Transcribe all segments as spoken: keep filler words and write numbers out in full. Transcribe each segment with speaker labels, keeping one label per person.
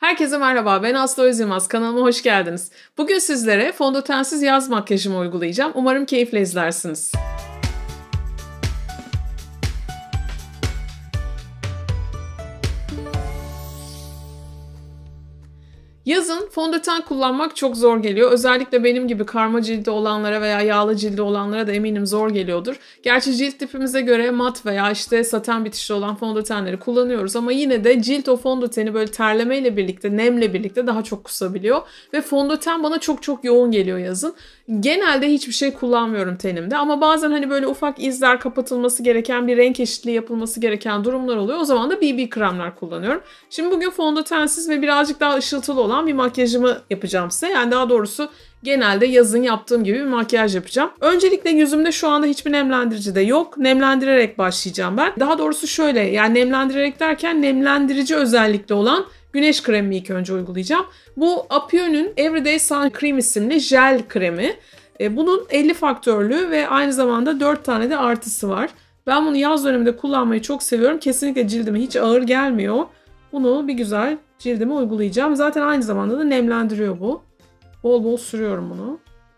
Speaker 1: Herkese merhaba, ben Aslı Özyılmaz. Kanalıma hoş geldiniz. Bugün sizlere fondötensiz yaz makyajımı uygulayacağım. Umarım keyifle izlersiniz. Yazın fondöten kullanmak çok zor geliyor. Özellikle benim gibi karma cildi olanlara veya yağlı cildi olanlara da eminim zor geliyordur. Gerçi cilt tipimize göre mat veya işte saten bitişli olan fondötenleri kullanıyoruz ama yine de cilt o fondöteni böyle terlemeyle birlikte, nemle birlikte daha çok kusabiliyor. Ve fondöten bana çok çok yoğun geliyor yazın. Genelde hiçbir şey kullanmıyorum tenimde ama bazen hani böyle ufak izler kapatılması gereken, bir renk eşitliği yapılması gereken durumlar oluyor. O zaman da B B kremler kullanıyorum. Şimdi bugün fondötensiz ve birazcık daha ışıltılı olan bir makyajımı yapacağım size. Yani daha doğrusu genelde yazın yaptığım gibi bir makyaj yapacağım. Öncelikle yüzümde şu anda hiçbir nemlendirici de yok. Nemlendirerek başlayacağım ben. Daha doğrusu şöyle, yani nemlendirerek derken nemlendirici özellikle olan güneş kremimi ilk önce uygulayacağım. Bu Apion'un Everyday Sun Cream isimli jel kremi. Bunun elli faktörlü ve aynı zamanda dört tane de artısı var. Ben bunu yaz döneminde kullanmayı çok seviyorum. Kesinlikle cildime hiç ağır gelmiyor. Bunu bir güzel cildime uygulayacağım. Zaten aynı zamanda da nemlendiriyor bu. Bol bol sürüyorum bunu.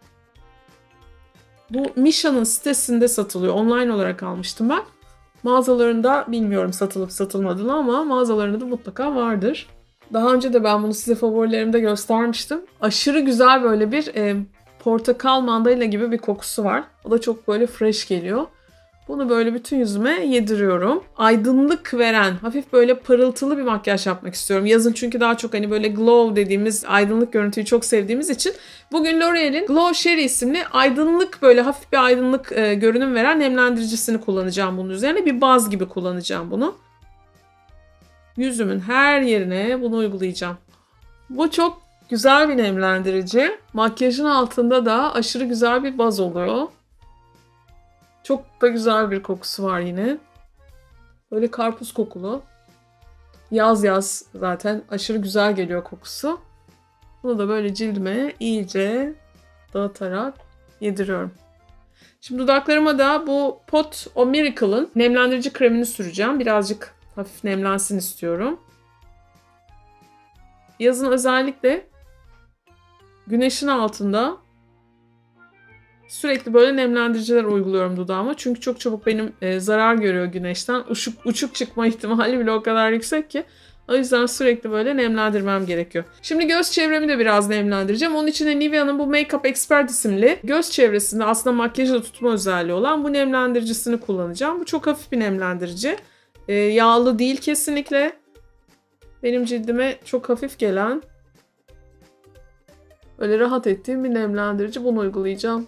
Speaker 1: Bu Misha'nın sitesinde satılıyor. Online olarak almıştım ben. Mağazalarında bilmiyorum satılıp satılmadığını ama mağazalarında da mutlaka vardır. Daha önce de ben bunu size favorilerimde göstermiştim. Aşırı güzel böyle bir e, portakal mandalina gibi bir kokusu var. O da çok böyle fresh geliyor. Bunu böyle bütün yüzüme yediriyorum. Aydınlık veren, hafif böyle parıltılı bir makyaj yapmak istiyorum. Yazın çünkü daha çok hani böyle glow dediğimiz aydınlık görüntüyü çok sevdiğimiz için bugün L'Oreal'in Glow Sherry isimli aydınlık, böyle hafif bir aydınlık e, görünüm veren nemlendiricisini kullanacağım bunun üzerine. Bir baz gibi kullanacağım bunu. Yüzümün her yerine bunu uygulayacağım. Bu çok güzel bir nemlendirici. Makyajın altında da aşırı güzel bir baz oluyor. Çok da güzel bir kokusu var yine. Böyle karpuz kokulu. Yaz yaz zaten aşırı güzel geliyor kokusu. Bunu da böyle cildime iyice dağıtarak yediriyorum. Şimdi dudaklarıma da bu Pot O Miracle'ın nemlendirici kremini süreceğim. Birazcık hafif nemlensin istiyorum. Yazın özellikle güneşin altında sürekli böyle nemlendiriciler uyguluyorum dudağıma. Çünkü çok çabuk benim e, zarar görüyor güneşten. Uçuk, uçuk çıkma ihtimali bile o kadar yüksek ki. O yüzden sürekli böyle nemlendirmem gerekiyor. Şimdi göz çevremi de biraz nemlendireceğim. Onun için de Nivea'nın bu Makeup Expert isimli göz çevresinde aslında makyajı da tutma özelliği olan bu nemlendiricisini kullanacağım. Bu çok hafif bir nemlendirici. E, yağlı değil kesinlikle. Benim cildime çok hafif gelen, böyle rahat ettiğim bir nemlendirici. Bunu uygulayacağım.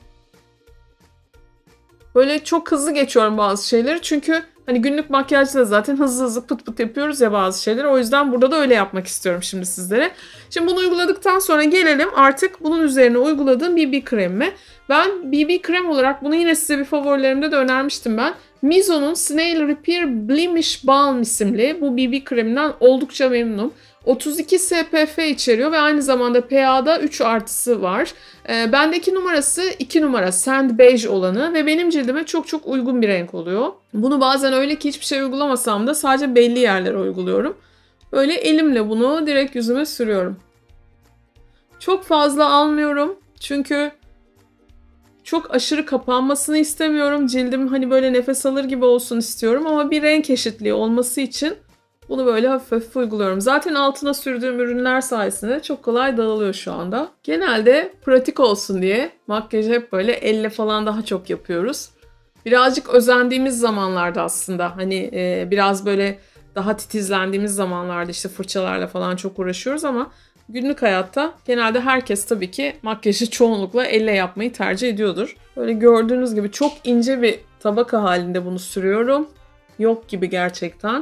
Speaker 1: Böyle çok hızlı geçiyorum bazı şeyleri. Çünkü hani günlük makyajda zaten hızlı hızlı pıt pıt yapıyoruz ya bazı şeyleri. O yüzden burada da öyle yapmak istiyorum şimdi sizlere. Şimdi bunu uyguladıktan sonra gelelim artık bunun üzerine uyguladığım B B kremime. Ben B B krem olarak bunu yine size bir favorilerimde de önermiştim ben. Mizo'nun Snail Repair Blemish Balm isimli bu B B kreminden oldukça memnunum. otuz iki S P F içeriyor ve aynı zamanda P A'da üç artısı var. E, bendeki numarası iki numara Sand Beige olanı ve benim cildime çok çok uygun bir renk oluyor. Bunu bazen öyle ki hiçbir şey uygulamasam da sadece belli yerlere uyguluyorum. Böyle elimle bunu direkt yüzüme sürüyorum. Çok fazla almıyorum çünkü çok aşırı kapanmasını istemiyorum. Cildim hani böyle nefes alır gibi olsun istiyorum ama bir renk eşitliği olması için bunu böyle hafif hafif uyguluyorum. Zaten altına sürdüğüm ürünler sayesinde çok kolay dağılıyor şu anda. Genelde pratik olsun diye makyajı hep böyle elle falan daha çok yapıyoruz. Birazcık özendiğimiz zamanlarda aslında hani e, biraz böyle daha titizlendiğimiz zamanlarda işte fırçalarla falan çok uğraşıyoruz ama günlük hayatta genelde herkes tabii ki makyajı çoğunlukla elle yapmayı tercih ediyordur. Böyle gördüğünüz gibi çok ince bir tabaka halinde bunu sürüyorum. Yok gibi gerçekten.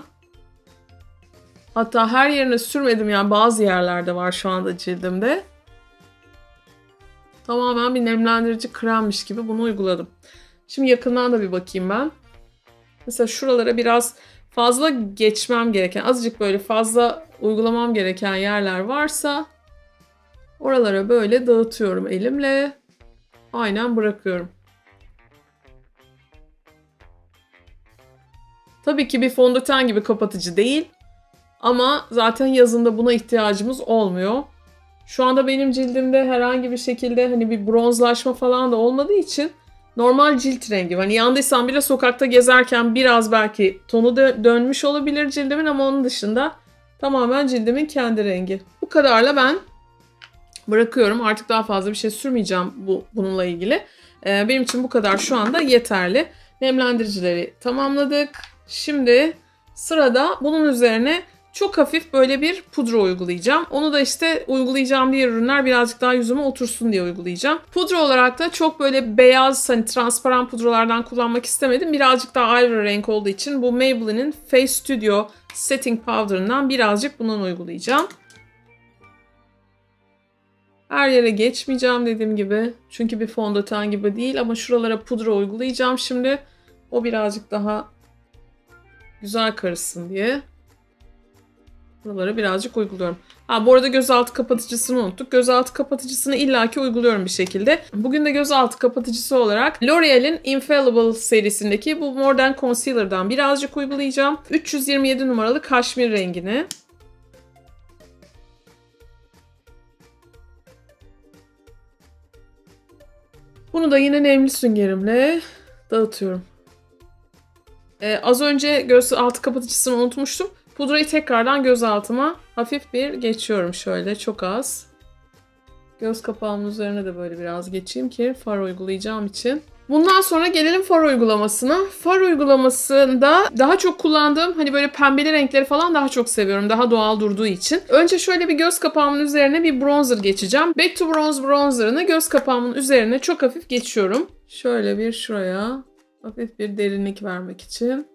Speaker 1: Hatta her yerine sürmedim, yani bazı yerlerde var şu anda cildimde. Tamamen bir nemlendirici kremmiş gibi bunu uyguladım. Şimdi yakından da bir bakayım ben. Mesela şuralara biraz fazla geçmem gereken, azıcık böyle fazla uygulamam gereken yerler varsa oralara böyle dağıtıyorum elimle. Aynen bırakıyorum. Tabii ki bir fondöten gibi kapatıcı değil. Ama zaten yazında buna ihtiyacımız olmuyor. Şu anda benim cildimde herhangi bir şekilde hani bir bronzlaşma falan da olmadığı için normal cilt rengi. Hani yandıysam bile sokakta gezerken biraz belki tonu dö- dönmüş olabilir cildimin ama onun dışında tamamen cildimin kendi rengi. Bu kadarla ben bırakıyorum. Artık daha fazla bir şey sürmeyeceğim bu bununla ilgili. Ee, benim için bu kadar şu anda yeterli. Nemlendiricileri tamamladık. Şimdi sırada bunun üzerine çok hafif böyle bir pudra uygulayacağım. Onu da işte uygulayacağım diğer ürünler birazcık daha yüzüme otursun diye uygulayacağım. Pudra olarak da çok böyle beyaz, hani transparan pudralardan kullanmak istemedim. Birazcık daha ivory renk olduğu için bu Maybelline'in Face Studio Setting Powder'ından birazcık bundan uygulayacağım. Her yere geçmeyeceğim dediğim gibi. Çünkü bir fondöten gibi değil ama şuralara pudra uygulayacağım şimdi. O birazcık daha güzel karışsın diye. Buralara birazcık uyguluyorum. Ha, bu arada gözaltı kapatıcısını unuttuk. Gözaltı kapatıcısını illaki uyguluyorum bir şekilde. Bugün de gözaltı kapatıcısı olarak L'Oreal'in Infallible serisindeki bu More Concealer'dan birazcık uygulayacağım. üç yüz yirmi yedi numaralı kaşmir rengini. Bunu da yine nemli süngerimle dağıtıyorum. Ee, az önce gözaltı kapatıcısını unutmuştum. Pudrayı tekrardan gözaltıma hafif bir geçiyorum şöyle, çok az. Göz kapağımın üzerine de böyle biraz geçeyim ki far uygulayacağım için. Bundan sonra gelelim far uygulamasına. Far uygulamasında daha çok kullandığım hani böyle pembeli renkleri falan daha çok seviyorum. Daha doğal durduğu için. Önce şöyle bir göz kapağımın üzerine bir bronzer geçeceğim. Back to Bronze bronzerını göz kapağımın üzerine çok hafif geçiyorum. Şöyle bir şuraya hafif bir derinlik vermek için.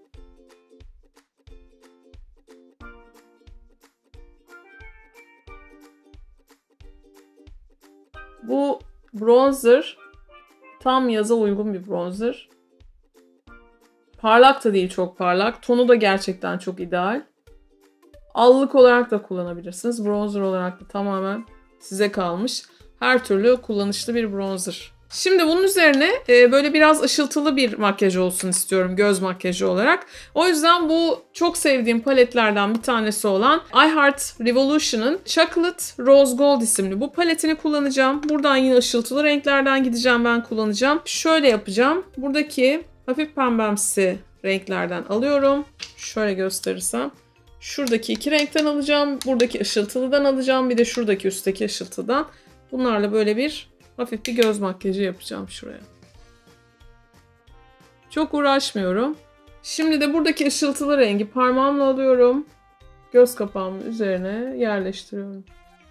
Speaker 1: Bu bronzer tam yaza uygun bir bronzer. Parlak da değil, çok parlak. Tonu da gerçekten çok ideal. Allık olarak da kullanabilirsiniz. Bronzer olarak da tamamen size kalmış. Her türlü kullanışlı bir bronzer. Şimdi bunun üzerine e, böyle biraz ışıltılı bir makyaj olsun istiyorum göz makyajı olarak. O yüzden bu çok sevdiğim paletlerden bir tanesi olan I Heart Revolution'ın Chocolate Rose Gold isimli bu paletini kullanacağım. Buradan yine ışıltılı renklerden gideceğim, ben kullanacağım. Şöyle yapacağım. Buradaki hafif pembemsi renklerden alıyorum. Şöyle gösterirsem. Şuradaki iki renkten alacağım. Buradaki ışıltılıdan alacağım. Bir de şuradaki üstteki ışıltıdan. Bunlarla böyle bir hafif bir göz makyajı yapacağım şuraya. Çok uğraşmıyorum. Şimdi de buradaki ışıltılı rengi parmağımla alıyorum. Göz kapağımın üzerine yerleştiriyorum.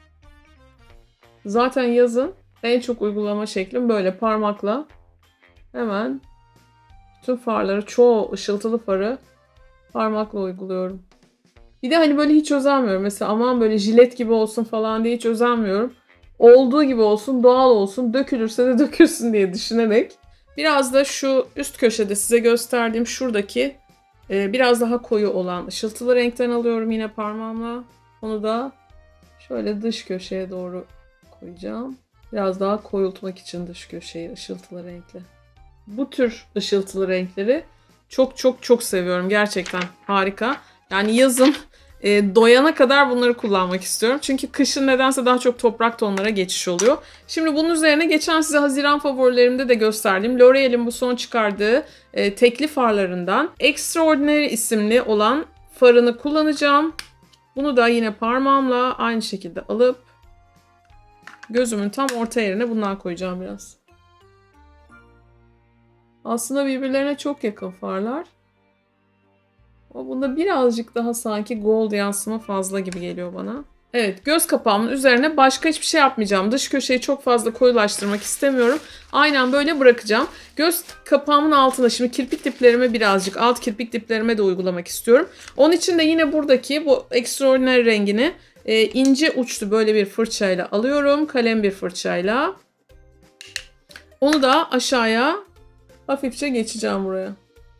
Speaker 1: Zaten yazın en çok uygulama şeklim böyle parmakla. Hemen bütün farları, çoğu ışıltılı farı parmakla uyguluyorum. Bir de hani böyle hiç özenmiyorum. Mesela aman böyle jilet gibi olsun falan diye hiç özenmiyorum. Olduğu gibi olsun, doğal olsun, dökülürse de dökülsün diye düşünerek. Biraz da şu üst köşede size gösterdiğim şuradaki e, biraz daha koyu olan ışıltılı renkten alıyorum yine parmağımla. Onu da şöyle dış köşeye doğru koyacağım. Biraz daha koyultmak için dış köşeyi ışıltılı renkle. Bu tür ışıltılı renkleri çok çok çok seviyorum. Gerçekten harika. Yani yazın E, doyana kadar bunları kullanmak istiyorum. Çünkü kışın nedense daha çok toprak tonlara geçiş oluyor. Şimdi bunun üzerine geçen size Haziran favorilerimde de gösterdiğim L'Oreal'in bu son çıkardığı e, tekli farlarından Extraordinary isimli olan farını kullanacağım. Bunu da yine parmağımla aynı şekilde alıp gözümün tam orta yerine bundan koyacağım biraz. Aslında birbirlerine çok yakın farlar. Ama bunda birazcık daha sanki gold yansıma fazla gibi geliyor bana. Evet, göz kapağımın üzerine başka hiçbir şey yapmayacağım. Dış köşeyi çok fazla koyulaştırmak istemiyorum. Aynen böyle bırakacağım. Göz kapağımın altına şimdi kirpik diplerime birazcık, alt kirpik diplerime de uygulamak istiyorum. Onun için de yine buradaki bu Extraordinary rengini e, ince uçlu böyle bir fırçayla alıyorum. Kalem bir fırçayla. Onu da aşağıya hafifçe geçeceğim buraya.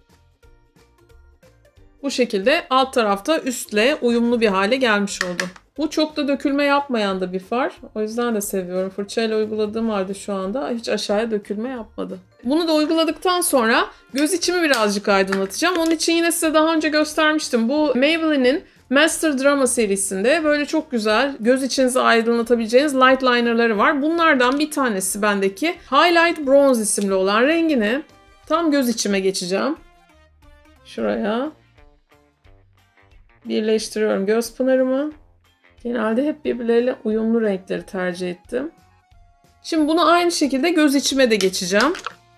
Speaker 1: Bu şekilde alt tarafta üstle uyumlu bir hale gelmiş oldu. Bu çok da dökülme yapmayan da bir far. O yüzden de seviyorum. Fırçayla uyguladığım halde şu anda hiç aşağıya dökülme yapmadı. Bunu da uyguladıktan sonra göz içimi birazcık aydınlatacağım. Onun için yine size daha önce göstermiştim. Bu Maybelline'in Master Drama serisinde böyle çok güzel göz içinizi aydınlatabileceğiniz light linerları var. Bunlardan bir tanesi bendeki Highlight Bronze isimli olan rengini tam göz içime geçeceğim. Şuraya birleştiriyorum göz pınarımı. Genelde hep birbirleriyle uyumlu renkleri tercih ettim. Şimdi bunu aynı şekilde göz içime de geçeceğim.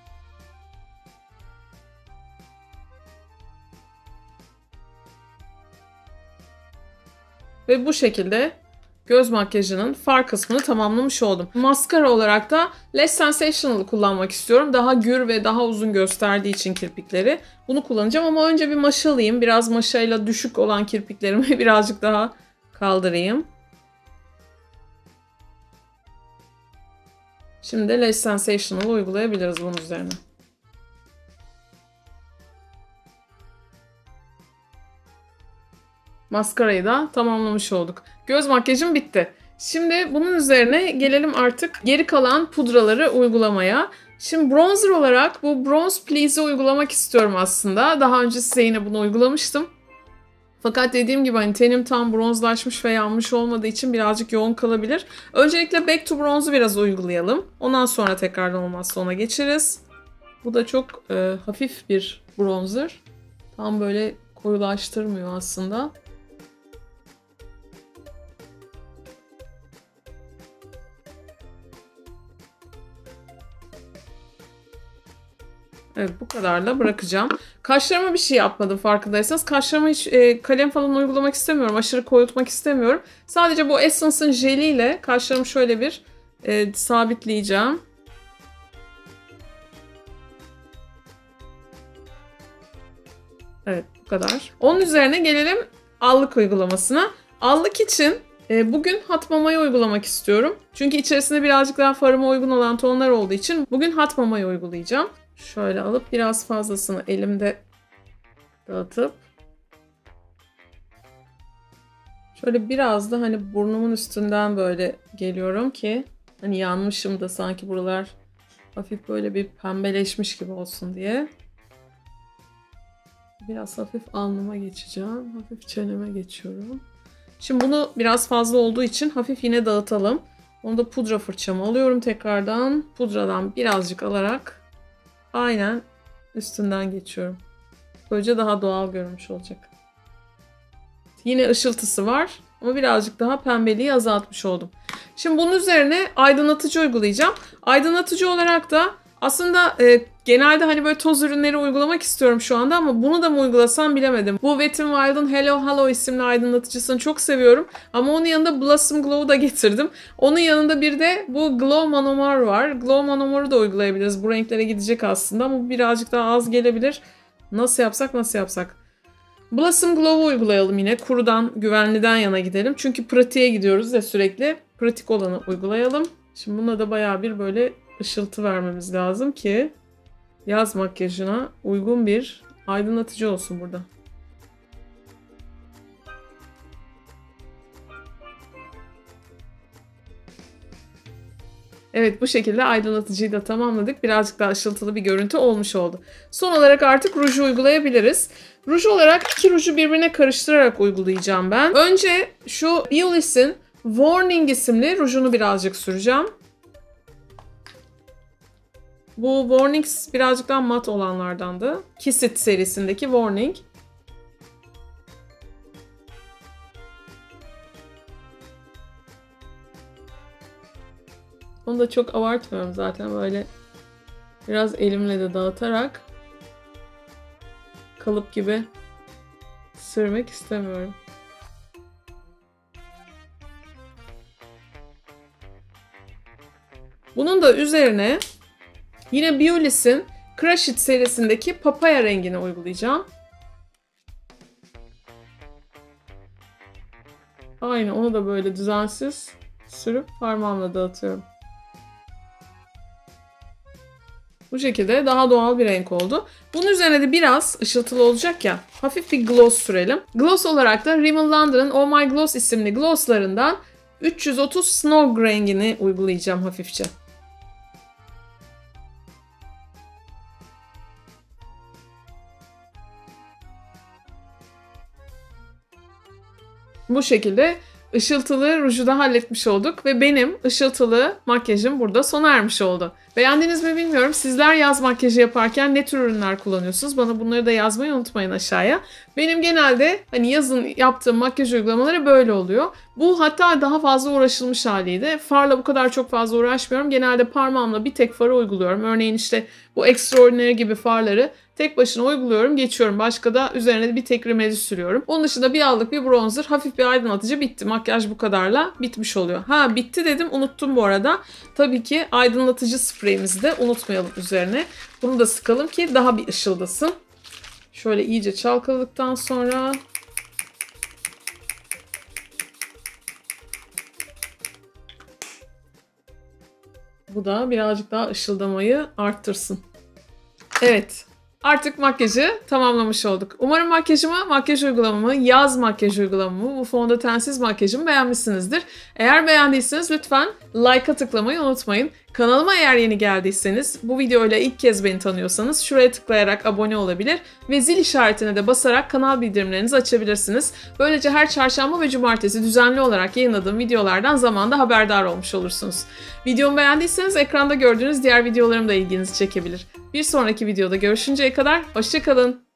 Speaker 1: Ve bu şekilde göz makyajının far kısmını tamamlamış oldum. Maskara olarak da Less Sensational'ı kullanmak istiyorum. Daha gür ve daha uzun gösterdiği için kirpikleri. Bunu kullanacağım ama önce bir maşa alayım. Biraz maşayla düşük olan kirpiklerimi birazcık daha kaldırayım. Şimdi de Less Sensational'ı uygulayabiliriz bunun üzerine. Maskarayı da tamamlamış olduk. Göz makyajım bitti. Şimdi bunun üzerine gelelim artık geri kalan pudraları uygulamaya. Şimdi bronzer olarak bu Bronze Please'i uygulamak istiyorum aslında. Daha önce size yine bunu uygulamıştım. Fakat dediğim gibi hani tenim tam bronzlaşmış ve yanmış olmadığı için birazcık yoğun kalabilir. Öncelikle Back to Bronze'u biraz uygulayalım. Ondan sonra tekrardan olmazsa ona geçeriz. Bu da çok e, hafif bir bronzer. Tam böyle koyulaştırmıyor aslında. Evet, bu kadarla bırakacağım. Kaşlarıma bir şey yapmadım farkındaysanız. Kaşlarıma hiç e, kalem falan uygulamak istemiyorum. Aşırı koyultmak istemiyorum. Sadece bu Essence'ın jeliyle kaşlarımı şöyle bir e, sabitleyeceğim. Evet, bu kadar. Onun üzerine gelelim allık uygulamasına. Allık için e, bugün Hot Mama'yı uygulamak istiyorum. Çünkü içerisinde birazcık daha farıma uygun olan tonlar olduğu için bugün Hot Mama'yı uygulayacağım. Şöyle alıp biraz fazlasını elimde dağıtıp şöyle biraz da hani burnumun üstünden böyle geliyorum ki hani yanmışım da sanki buralar hafif böyle bir pembeleşmiş gibi olsun diye. Biraz hafif alnıma geçeceğim. Hafif çeneme geçiyorum. Şimdi bunu biraz fazla olduğu için hafif yine dağıtalım. Onu da pudra fırçamı alıyorum tekrardan. Pudradan birazcık alarak aynen üstünden geçiyorum. Böylece daha doğal görünmüş olacak. Yine ışıltısı var ama birazcık daha pembeliği azaltmış oldum. Şimdi bunun üzerine aydınlatıcı uygulayacağım. Aydınlatıcı olarak da aslında e, genelde hani böyle toz ürünleri uygulamak istiyorum şu anda ama bunu da mı uygulasam bilemedim. Bu Wet n Wild'ın Hello Hello isimli aydınlatıcısını çok seviyorum. Ama onun yanında Blossom Glow'u da getirdim. Onun yanında bir de bu Glow Monomor var. Glow Monomor'u da uygulayabiliriz. Bu renklere gidecek aslında ama bu birazcık daha az gelebilir. Nasıl yapsak nasıl yapsak? Blossom Glow'u uygulayalım yine. Kurudan, güvenliden yana gidelim. Çünkü pratiğe gidiyoruz ya sürekli. Pratik olanı uygulayalım. Şimdi buna da bayağı bir böyle ışıltı vermemiz lazım ki yaz makyajına uygun bir aydınlatıcı olsun burada. Evet, bu şekilde aydınlatıcıyı da tamamladık. Birazcık daha ışıltılı bir görüntü olmuş oldu. Son olarak artık ruju uygulayabiliriz. Ruj olarak iki ruju birbirine karıştırarak uygulayacağım ben. Önce şu Beulis'in Warning isimli rujunu birazcık süreceğim. Bu Warning birazcık daha mat olanlardandı. Kiss It serisindeki Warning. Onu da çok abartmıyorum zaten, böyle biraz elimle de dağıtarak kalıp gibi sürmek istemiyorum. Bunun da üzerine yine Beulis'in Crush It serisindeki papaya rengini uygulayacağım. Aynı onu da böyle düzensiz sürüp parmağımla dağıtıyorum. Bu şekilde daha doğal bir renk oldu. Bunun üzerine de biraz ışıltılı olacak ya, hafif bir gloss sürelim. Gloss olarak da Rimmel London'ın Oh My Gloss isimli glosslarından üç yüz otuz Snog rengini uygulayacağım hafifçe. Bu şekilde ışıltılı ruju da halletmiş olduk ve benim ışıltılı makyajım burada sona ermiş oldu. Beğendiniz mi bilmiyorum. Sizler yaz makyajı yaparken ne tür ürünler kullanıyorsunuz? Bana bunları da yazmayı unutmayın aşağıya. Benim genelde hani yazın yaptığım makyaj uygulamaları böyle oluyor. Bu hatta daha fazla uğraşılmış haliydi. Farla bu kadar çok fazla uğraşmıyorum. Genelde parmağımla bir tek farı uyguluyorum. Örneğin işte bu Extraordinary gibi farları tek başına uyguluyorum, geçiyorum. Başka da üzerine bir tek rimeli sürüyorum. Onun dışında bir allık, bir bronzer, hafif bir aydınlatıcı, bitti. Makyaj bu kadarla bitmiş oluyor. Ha bitti dedim, unuttum bu arada. Tabii ki aydınlatıcı spreyimizi de unutmayalım üzerine. Bunu da sıkalım ki daha bir ışıldasın. Şöyle iyice çalkaladıktan sonra bu da birazcık daha ışıldamayı arttırsın. Evet. Artık makyajı tamamlamış olduk. Umarım makyajımı, makyaj uygulamamı, yaz makyaj uygulamamı, bu fondötensiz makyajımı beğenmişsinizdir. Eğer beğendiyseniz lütfen like'a tıklamayı unutmayın. Kanalıma eğer yeni geldiyseniz, bu videoyla ilk kez beni tanıyorsanız şuraya tıklayarak abone olabilir ve zil işaretine de basarak kanal bildirimlerinizi açabilirsiniz. Böylece her çarşamba ve cumartesi düzenli olarak yayınladığım videolardan zamanında haberdar olmuş olursunuz. Videomu beğendiyseniz ekranda gördüğünüz diğer videolarım da ilginizi çekebilir. Bir sonraki videoda görüşünceye kadar hoşça kalın.